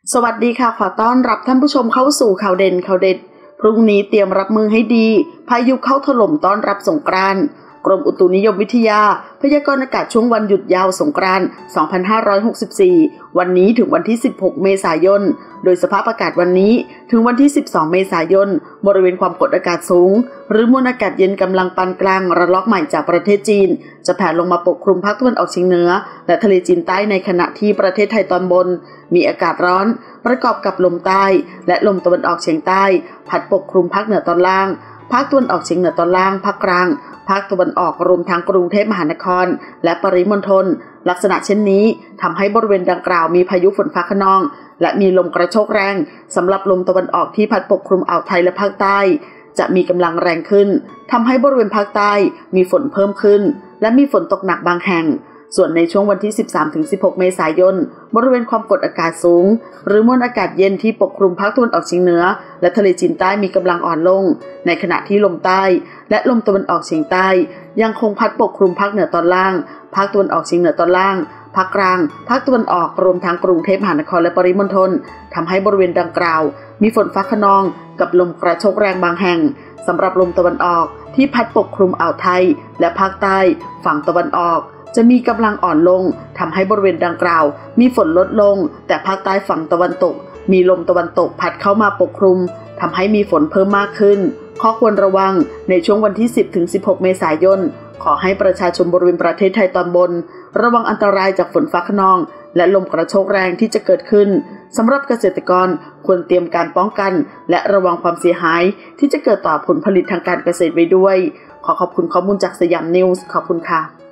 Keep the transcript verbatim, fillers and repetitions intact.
สวัสดีค่ะขอต้อนรับท่านผู้ชมเข้าสู่ข่าวเด่นข่าวเด็ดพรุ่งนี้เตรียมรับมือให้ดีพายุเข้าถล่มต้อนรับสงกรานต์กรมอุตุนิยมวิทยาพยากรณ์อากาศช่วงวันหยุดยาวสงกรานต์สองพันห้าร้อยหกสิบสี่วันนี้ถึงวันที่สิบหกเมษายนโดยสภาพอากาศวันนี้ถึงวันที่สิบสองเมษายนบริเวณความกดอากาศสูงหรือมวลอากาศเย็นกำลังปานกลางระลอกใหม่จากประเทศจีนจะแผ่ลงมาปกคลุมภาคตะวันออกเฉียงเหนือและทะเลจีนใต้ในขณะที่ประเทศไทยตอนบนมีอากาศร้อนประกอบกับลมใต้และลมตะวันออกเฉียงใต้พัดปกคลุมภาคเหนือตอนล่างภาคตะวันออกเฉียงเหนือตอนล่างภาคกลางภาคตะวันออกรวมทั้งกรุงเทพมหานครและปริมณฑลลักษณะเช่นนี้ทำให้บริเวณดังกล่าวมีพายุฝนฟ้าคะนองและมีลมกระโชกแรงสำหรับลมตะวันออกที่พัดปกคลุมอ่าวไทยและภาคใต้จะมีกำลังแรงขึ้นทำให้บริเวณภาคใต้มีฝนเพิ่มขึ้นและมีฝนตกหนักบางแห่งส่วนในช่วงวันที่ สิบสามถึงสิบหก เมษายนบริเวณความกดอากาศสูงหรือมวลอากาศเย็นที่ปกคลุมภาคตะวันออกเฉียงเหนือและทะเลจีนใต้มีกำลังอ่อนลงในขณะที่ลมใต้และลมตะวันออกเฉียงใต้ยังคงพัดปกคลุมภาคเหนือตอนล่างภาคตะวันออกเฉียงเหนือตอนล่างภาคกลางภาคตะวันออกรวมทั้งกรุงเทพมหานครและปริมณฑลทำให้บริเวณดังกล่าวมีฝนฟ้าคะนองกับลมกระโชกแรงบางแห่งสำหรับลมตะวันออกที่พัดปกคลุมอ่าวไทยและภาคใต้ฝั่งตะวันออกจะมีกำลังอ่อนลงทำให้บริเวณดังกล่าวมีฝนลดลงแต่ภาคใต้ฝั่งตะวันตกมีลมตะวันตกพัดเข้ามาปกคลุมทำให้มีฝนเพิ่มมากขึ้นข้อควรระวังในช่วงวันที่สิบถึงสิบหกเมษายนขอให้ประชาชนบริเวณประเทศไทยตอนบนระวังอันตรายจากฝนฟ้าคะนองและลมกระโชกแรงที่จะเกิดขึ้นสำหรับเกษตรกรควรเตรียมการป้องกันและระวังความเสียหายที่จะเกิดต่อผลผลิตทางการเกษตรไว้ด้วยขอขอบคุณข้อมูลจากสยามนิวส์ขอบคุณค่ะ